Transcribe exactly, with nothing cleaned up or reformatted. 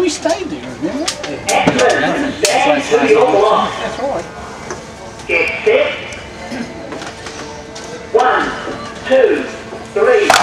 We stayed there, remember? Excellent. Back to your block. That's right. Get set. One, two, three.